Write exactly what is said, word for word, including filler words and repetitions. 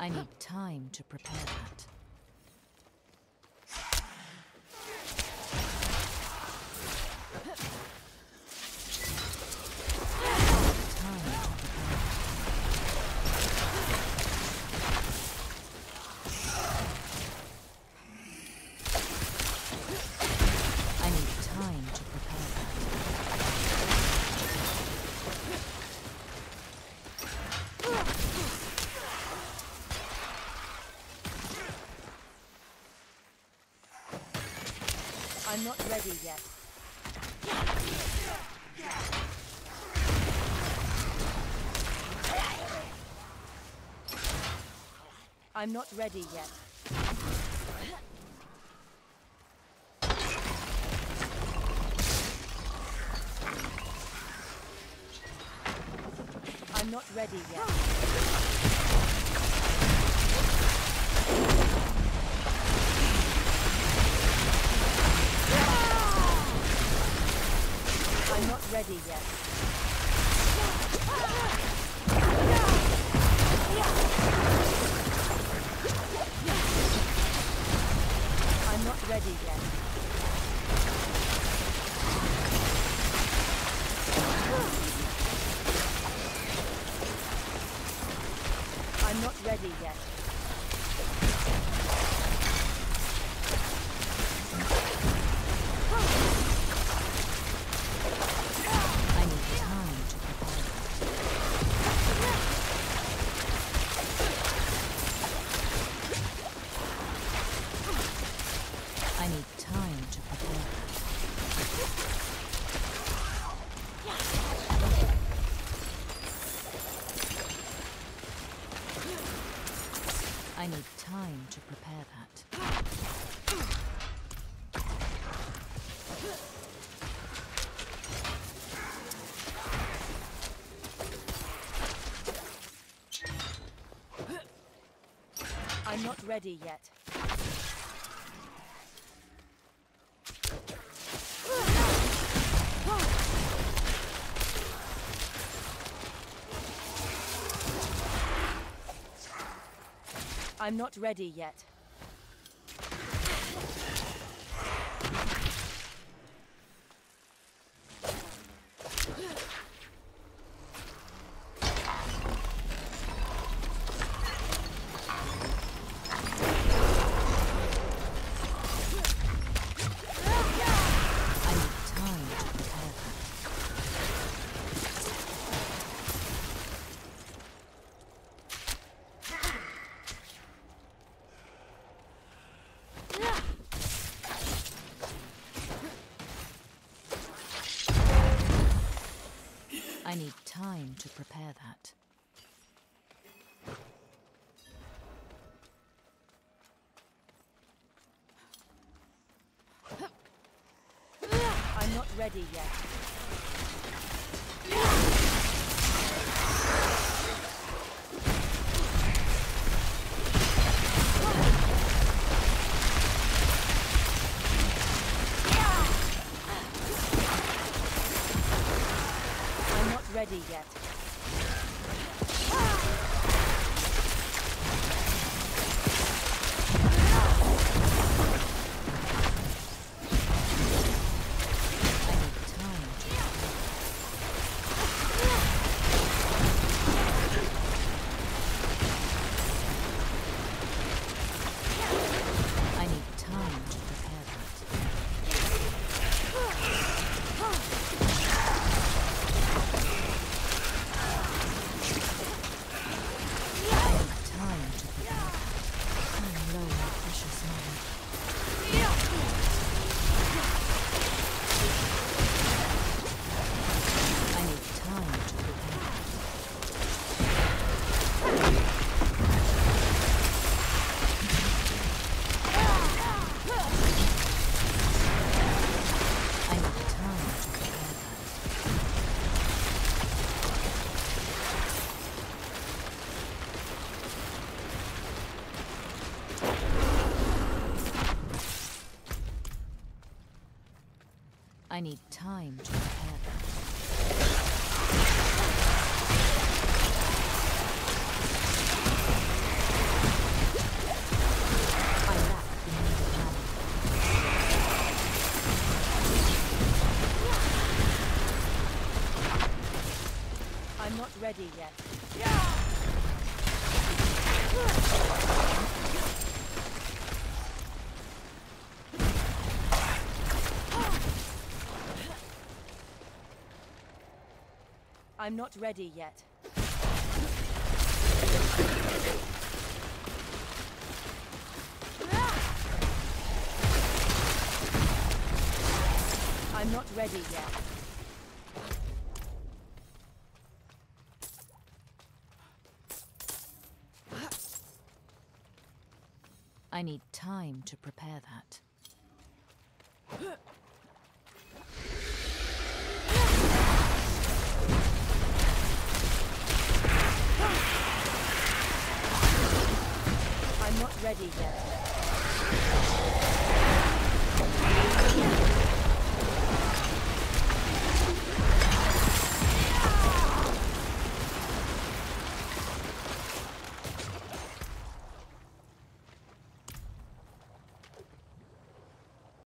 I need time to prepare that. I'm not ready yet. I'm not ready yet. I'm not ready yet. I'm not ready yet. I'm not ready yet. I'm not ready yet. I need time to prepare that. I'm not ready yet. I'm not ready yet. I need time to prepare that. I'm not ready yet. Ready yet. I need time to prepare that. ready yet. I'm not ready yet. I'm not ready yet. I need time to prepare that. I'm not ready yet.